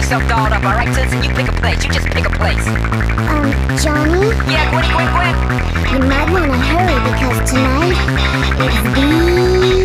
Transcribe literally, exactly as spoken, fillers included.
yourself dolled up, alright, Toots? You pick a place, you just pick a place. Um, Johnny? Yeah, Gwen, Gwen, Gwen. You might wanna hurry because tonight is the